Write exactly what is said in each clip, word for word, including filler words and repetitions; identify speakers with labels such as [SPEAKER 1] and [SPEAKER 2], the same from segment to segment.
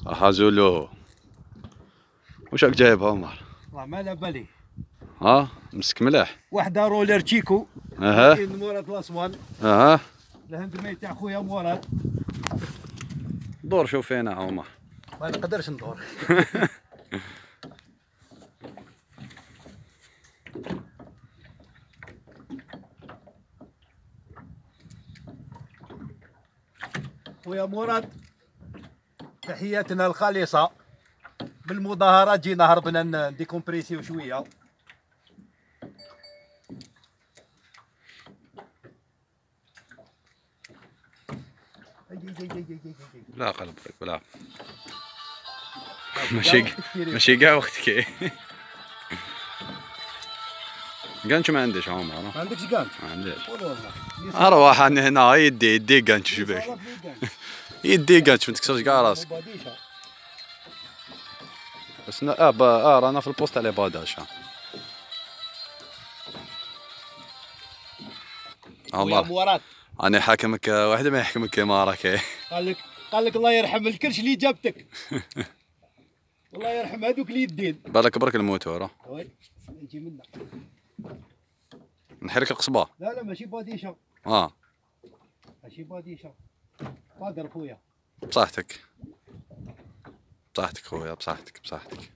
[SPEAKER 1] حازولو واش راك جايب عمر؟
[SPEAKER 2] والله ما على بالي.
[SPEAKER 1] ها مسك ملاح.
[SPEAKER 2] وحده رولر تشيكو.
[SPEAKER 1] اها.
[SPEAKER 2] مراد الاسوان.
[SPEAKER 1] اها.
[SPEAKER 2] الهندمي تاع خويا مراد.
[SPEAKER 1] دور شوف فينا عمر.
[SPEAKER 2] ما نقدرش ندور. خويا مراد تحياتنا الخالصة. بالمظاهرات جينا هربنا نديكومبريسيو شوية.
[SPEAKER 1] لا قلبك بلا ماشي ماشي كاع وقتك. كانش ما عنديش عمر.
[SPEAKER 2] ما عندكش كانش؟
[SPEAKER 1] ما عنديش.
[SPEAKER 2] والله
[SPEAKER 1] اروح انا هنا يدي يدي كانش شبيك. يدي كانش ما تكسرش كاع راسك. بس اه اه رانا في البوست على باداشا.
[SPEAKER 2] عمر مراد
[SPEAKER 1] انا حاكمك واحد ما يحكمك كيما راك.
[SPEAKER 2] قال لك قال لك الله يرحم الكرش اللي جابتك. الله يرحم هذوك اليدين.
[SPEAKER 1] بالك برك الموتور.
[SPEAKER 2] وي نجي منا.
[SPEAKER 1] نحرك القصبه.
[SPEAKER 2] لا لا ماشي باديشه.
[SPEAKER 1] اه
[SPEAKER 2] ماشي باديشه. قادر خويا.
[SPEAKER 1] بصحتك بصحتك خويا بصحتك بصحتك.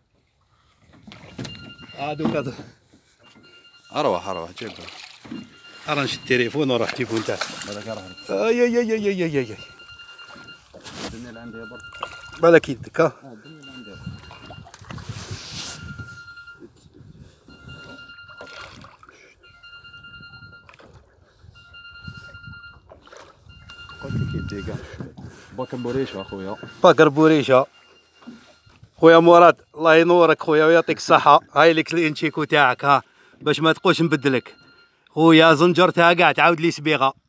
[SPEAKER 2] هادوك هذا.
[SPEAKER 1] اروح اروح جيب.
[SPEAKER 2] راه نشد التليفون وروح التليفون تاعك. بالك راه. اي اي اي اي اي اي.
[SPEAKER 1] الدنيا اللي عندي برك.
[SPEAKER 2] بالك يدك ها.
[SPEAKER 1] اه الدنيا اللي عندي. قلت لك يدي كاع. باكر بوريشه اخويا.
[SPEAKER 2] باكر بوريشه. خويا مراد الله ينورك خويا ويعطيك الصحة. هاي لك الانشيكو تاعك ها باش ما تقولش نبدلك. خويا زنجرتها كاع تعاود لي سبيغة.